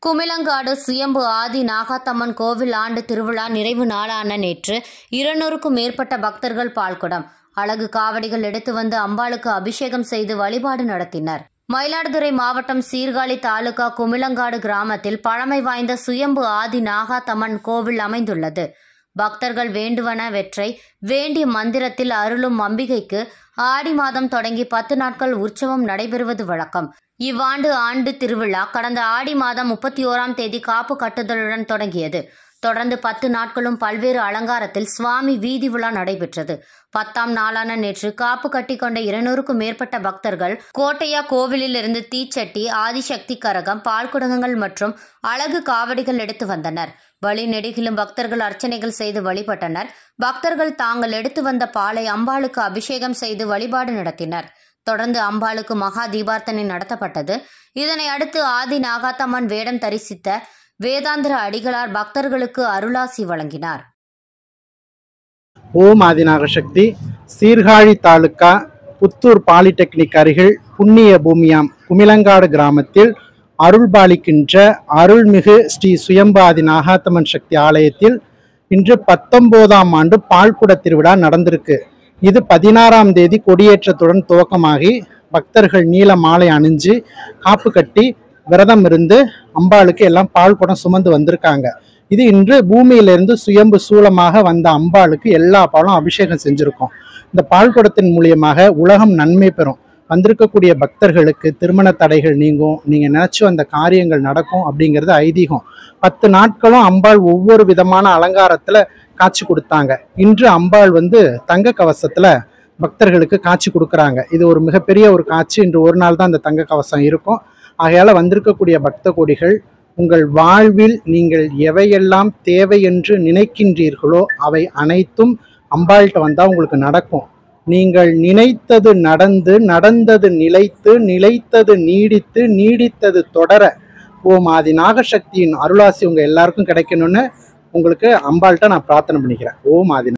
குமிளங்காடு சுயம்பு ஆதி நாகாத்தம்மன் கோவில் ஆண்டு திருவிழா நிறைவு நாளான நேற்று 200க்கும் மேற்பட்ட பக்தர்கள் பால்குடம், அழகு காவடிகள் எடுத்து வந்து அம்பாளுக்கு அபிஷேகம் செய்து வழிபாடு நடத்தினர். மயிலாடுதுறை மாவட்டம் சீர்காழி தாலுகா குமிளங்காடு கிராமத்தில் பழமை வாய்ந்த சுயம்பு ஆதி நாகாத்தம்மன் கோவில் அமைந்துள்ளது. பக்தர்கள் வேண்டுவனவற்றை வேண்டிய மந்திரத்தில் அருளும் அம்பிகைக்கு ஆடி மாதம் தொடங்கி 10 நாட்கள் உற்சவம் நடைபெறுவது வழக்கம். இவ்வாண்டு ஆண்டு திருவிழா கடந்த ஆடி மாதம் 31ஆம் தேதி காப்பு கட்டுதலுடன் தொடங்கியது. தொடர்ந்து 10 நாட்களும் பல்வேறு அலங்காரத்தில் சுவாமி வீதி உலா நடைபெற்றது. 10ஆம் நாளான நேற்று காப்பு கட்டிக்கொண்ட 200க்கும் மேற்பட்ட பக்தர்கள் கோட்டையா கோவிலிலிருந்து தீச்சட்டி, ஆதிசக்தி கரகம், பால்குடங்கள் மற்றும் அழகு காவடிகள் எடுத்து வந்தனர். வழி நெடுகிலும் பக்தர்கள் அர்ச்சனைகள் செய்து வழிபட்டனர். பக்தர்கள் தாங்கள் எடுத்து வந்த பாலை அம்பாளுக்கு அபிஷேகம் செய்து வழிபாடு நடத்தினர். தொடர்ந்து அம்பாளுக்கு மகா தீபார்த்தனை நடத்தப்பட்டது. இதனை அடுத்து ஆதி நாகாத்தம்மன் வேடம் தரிசித்த வேதாந்திர அடிகளார் பக்தர்களுக்கு அருளாசி வழங்கினார். ஓம் ஆதிநாகசக்தி. சீர்காழி தாலுகா புத்தூர் பாலிடெக்னிக் அருகில் புண்ணிய பூமியாம் குமிளங்காடு கிராமத்தில் அருள்பாலிக்கின்ற அருள்மிகு ஸ்ரீ சுயம்பு ஆதி நாகாத்தம்மன் சக்தி ஆலயத்தில் இன்று 19ஆம் ஆண்டு பால்குட திருவிழா நடந்திருக்கு. இது 16ஆம் தேதி கொடியேற்றத்துடன் துவக்கமாகி பக்தர்கள் நீல மாலை அணிஞ்சு காப்பு கட்டி விரதம் இருந்து அம்பாளுக்கு எல்லாம் பால்குடம் சுமந்து வந்திருக்காங்க. இது இன்று பூமியிலிருந்து சுயம்பு சூலமாக வந்த அம்பாளுக்கு எல்லா பாலும் அபிஷேகம் செஞ்சிருக்கோம். இந்த பால்குடத்தின் மூலியமாக உலகம் நன்மை பெறும். வந்திருக்கக்கூடிய பக்தர்களுக்கு திருமண தடைகள் நீங்கும், நீங்க நினைச்சு அந்த காரியங்கள் நடக்கும் அப்படிங்கிறது ஐதீகம். 10 நாட்களும் அம்பாள் ஒவ்வொரு விதமான அலங்காரத்துல காட்சி கொடுத்தாங்க. இன்று அம்பாள் தங்க கவசத்துல பக்தர்களுக்கு காட்சி கொடுக்குறாங்க. இது ஒரு மிகப்பெரிய ஒரு காட்சி. இன்று ஒரு நாள் தான் அந்த தங்க கவசம் இருக்கும். ஆகையால வந்திருக்கக்கூடிய பக்த கோடிகள், உங்கள் வாழ்வில் நீங்கள் எவையெல்லாம் தேவை என்று நினைக்கின்றீர்களோ அவை அனைத்தும் அம்பாள்கிட்ட வந்தா உங்களுக்கு நடக்கும். நீங்கள் நினைத்தது நடந்து, நடந்தது நிலைத்து, நிலைத்தது நீடித்து, நீடித்தது தொடர ஓம் ஆதி நாகசக்தியின் அருளாசி உங்க எல்லாருக்கும் கிடைக்கணும்னு உங்களுக்கு அம்பாள்கிட்ட நான் பிரார்த்தனை பண்ணிக்கிறேன். ஓம் ஆதி.